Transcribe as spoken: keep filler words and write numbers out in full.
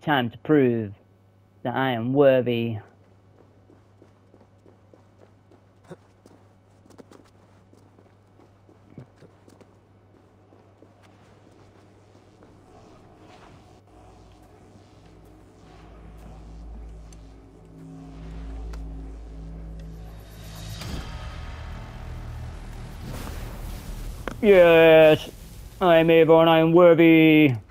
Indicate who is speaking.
Speaker 1: time to prove that I am worthy. Yes, I am able and I am worthy.